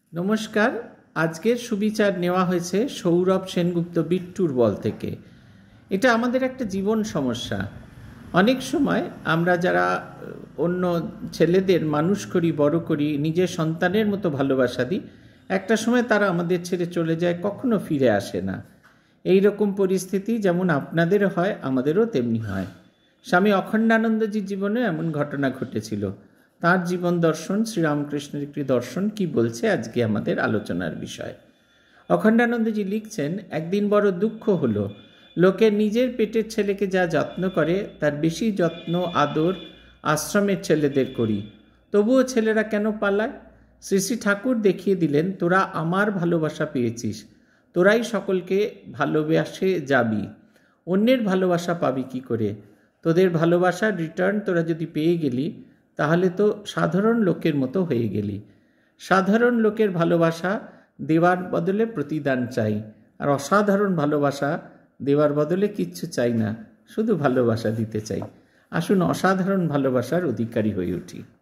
নমস্কার। আজকের সুবিচার নেওয়া হয়েছে সৌরভ সেনগুপ্ত বিট্টুর বল থেকে। এটা আমাদের একটা জীবন সমস্যা। অনেক সময় আমরা যারা অন্য ছেলেদের মানুষ করি, বড় করি, নিজের সন্তানের মতো ভালোবাসা দিই, একটা সময় তারা আমাদের ছেড়ে চলে যায়, কখনো ফিরে আসে না। এই রকম পরিস্থিতি যেমন আপনাদের হয়, আমাদেরও তেমনি হয়। স্বামী অখণ্ডানন্দজির জীবনে এমন ঘটনা ঘটেছিল। তার জীবন দর্শন, শ্রীরামকৃষ্ণের একটি দর্শন কি বলছে আজকে আমাদের আলোচনার বিষয়। অখণ্ডানন্দজি লিখছেন, একদিন বড় দুঃখ হলো। লোকে নিজের পেটের ছেলেকে যা যত্ন করে তার বেশি যত্ন আদর আশ্রমের ছেলেদের করি, তবুও ছেলেরা কেন পালায়? শ্রী শ্রী ঠাকুর দেখিয়ে দিলেন, তোরা আমার ভালোবাসা পেয়েছিস, তোরাই সকলকে ভালোবাসে যাবি, অন্যের ভালোবাসা পাবি কি করে? তোদের ভালোবাসার রিটার্ন তোরা যদি পেয়ে গেলি, তাহলে তো সাধারণ লোকের মতো হয়ে গেলি। সাধারণ লোকের ভালোবাসা দেওয়ার বদলে প্রতিদান চাই, আর অসাধারণ ভালোবাসা দেওয়ার বদলে কিচ্ছু চাই না, শুধু ভালোবাসা দিতে চাই। আসুন অসাধারণ ভালোবাসার অধিকারী হয়ে উঠি।